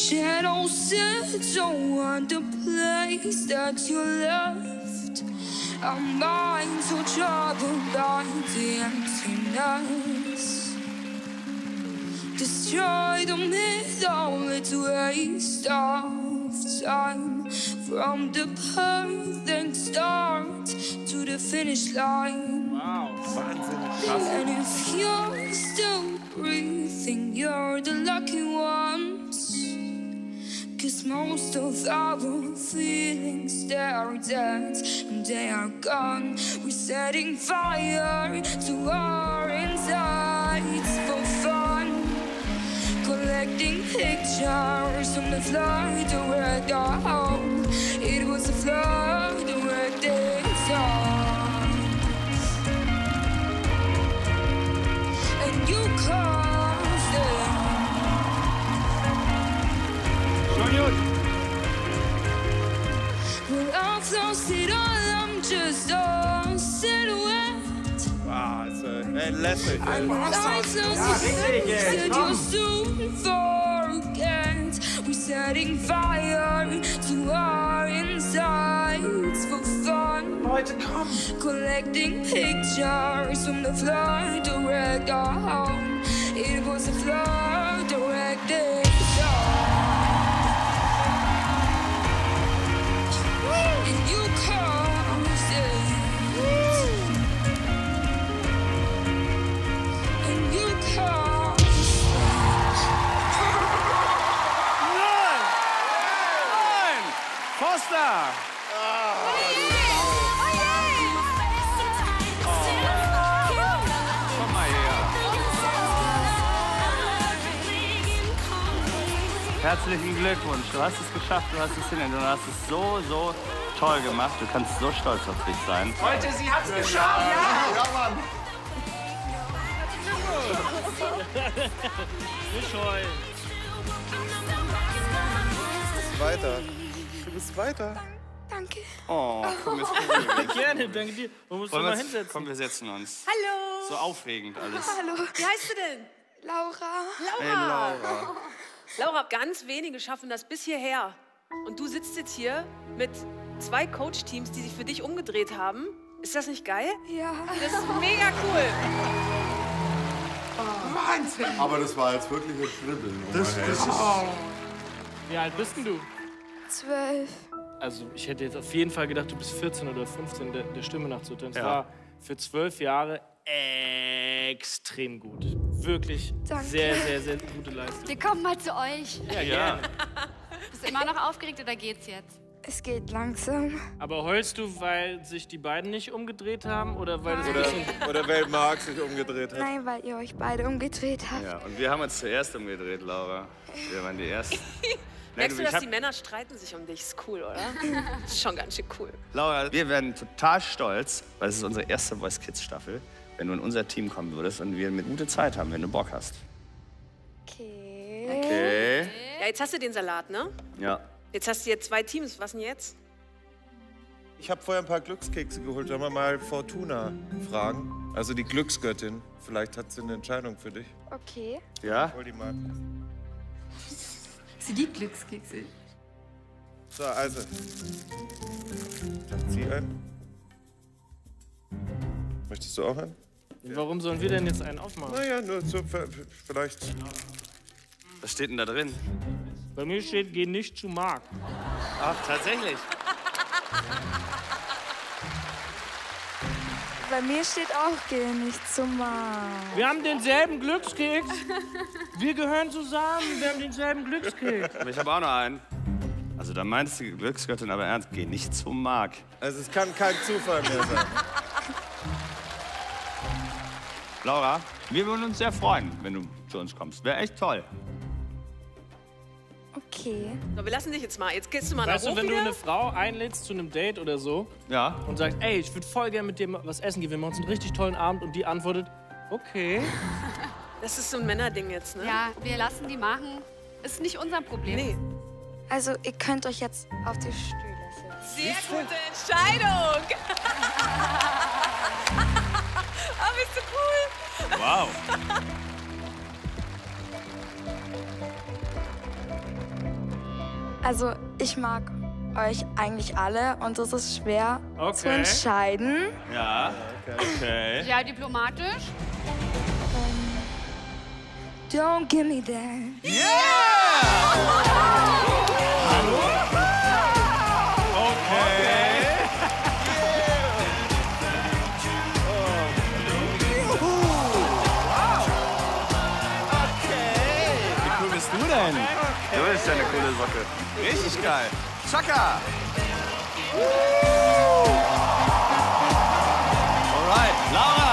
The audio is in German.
shadows settle on the place that you left. Our minds so troubled by the emptiness. Destroy the middle, it's a waste of time. From the perfect start to the finish line. Wow, wahnsinnig krass. And if you're still breathing, you're the lucky ones. 'Cause most of our feelings, they are dead and they are gone. We're setting fire to our insides for fun. Collecting pictures from the flood to wreck our home. It was a flood to wreck this all. And you caused it. Schon gut. Well, I've lost it all, I'm just a silhouette. Wow, lässig. I've lost it, said you'll soon forget. We're setting fire to our insides for fun. Leute, komm. Collecting pictures from the flood to wreck our home. It was a flood to wreck this all. And you caused it. And you caused Nein! Nein! Foster! Komm mal her. Herzlichen Glückwunsch. Du hast es geschafft, du hast es hinter. Du hast es so toll gemacht. Du kannst so stolz auf dich sein. Leute, sie hat's geschafft! Ja, Mann! Nicht heulen. Weiter. Du bist weiter. Danke. Oh, komm, jetzt gucken. Gerne, danke dir. Wo musst du mal hinsetzen? Komm, wir setzen uns. Hallo. So aufregend alles. Hallo. Wie heißt du denn? Laura. Hey, Laura. Laura, ganz wenige schaffen das bis hierher. Und du sitzt jetzt hier mit 2 Coach-Teams, die sich für dich umgedreht haben. Ist das nicht geil? Ja. Das ist mega cool. Wahnsinn! Aber das war jetzt wirklich ein Kribbeln. Das ist... Wie alt bist denn du? 12. Also ich hätte jetzt auf jeden Fall gedacht, du bist 14 oder 15 der Stimme nachzuhören. Das Ja. war für 12 Jahre extrem gut. Wirklich Danke. sehr gute Leistung. Wir kommen mal zu euch. Ja, Ja. gerne. Bist du immer noch aufgeregt oder geht's jetzt? Es geht langsam. Aber heulst du, weil sich die beiden nicht umgedreht haben oder weil das ein bisschen... Oder weil Marc sich umgedreht hat. Nein, weil ihr euch beide umgedreht habt. Ja, und wir haben uns zuerst umgedreht, Laura. Wir waren die Ersten. Merkst du, ich dass hab- die Männer streiten sich um dich? Ist cool, oder? Ist schon ganz schön cool. Laura, wir werden total stolz, weil es ist unsere erste Voice Kids Staffel, wenn du in unser Team kommen würdest und wir eine gute Zeit haben, wenn du Bock hast. Okay. Okay. Ja, jetzt hast du den Salat, ne? Ja. Jetzt hast du hier 2 Teams. Was denn jetzt? Ich habe vorher ein paar Glückskekse geholt. Sollen wir mal Fortuna fragen? Also die Glücksgöttin. Vielleicht hat sie eine Entscheidung für dich. Okay. Ja? Hol die mal. Sie liebt Glückskekse. So, also. Dann zieh ein. Möchtest du auch einen? Warum sollen wir denn jetzt einen aufmachen? Naja, nur so vielleicht. Was steht denn da drin? Bei mir steht, geh nicht zu Marc. Ach, tatsächlich? Bei mir steht auch, geh nicht zum Mann. Wir haben denselben Glückskeks. Wir gehören zusammen. Wir haben denselben Glückskeks. Aber ich habe auch noch einen. Also da meint die Glücksgöttin aber ernst, geh nicht zum Marc. Also es kann kein Zufall mehr sein. Laura, wir würden uns sehr freuen, wenn du zu uns kommst. Wäre echt toll. Okay. So, wir lassen dich jetzt mal. Jetzt gehst du mal Weißt nach du, wenn du wieder. eine Frau einlädst zu einem Date oder so Ja? und sagst, ey, ich würde voll gerne mit dir was essen gehen, wir machen uns einen richtig tollen Abend und die antwortet, okay. Das ist so ein Männerding jetzt, ne? Ja, wir lassen die machen. Ist nicht unser Problem. Nee. Also, ihr könnt euch jetzt auf die Stühle setzen. Sehr gute Entscheidung. Ah, bist du cool. Wow. Also, ich mag euch eigentlich alle und es ist schwer zu Okay. entscheiden. Ja, okay. Ja, diplomatisch. Don't give me that. Wie cool bist du denn? Du bist ja eine coole Socke. Richtig geil. Chaka! Alright, Laura!